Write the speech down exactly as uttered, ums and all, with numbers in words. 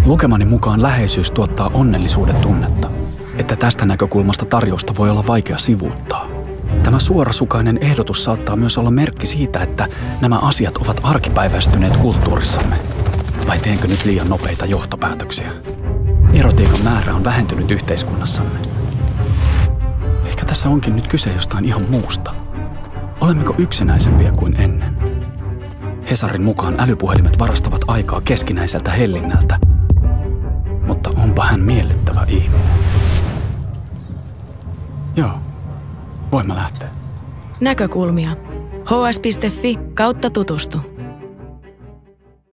Lukemani mukaan läheisyys tuottaa onnellisuuden tunnetta, että tästä näkökulmasta tarjousta voi olla vaikea sivuuttaa. Tämä suorasukainen ehdotus saattaa myös olla merkki siitä, että nämä asiat ovat arkipäiväistyneet kulttuurissamme. Vai teenkö nyt liian nopeita johtopäätöksiä? Erotiikan määrä on vähentynyt yhteiskunnassamme. Ehkä tässä onkin nyt kyse jostain ihan muusta. Olemmeko yksinäisempiä kuin ennen? Hesarin mukaan älypuhelimet varastavat aikaa keskinäiseltä hellinnältä. Mutta onpa hän miellyttävä ihminen. Joo, voimme lähteä. Näkökulmia. h s piste f i kautta tutustu.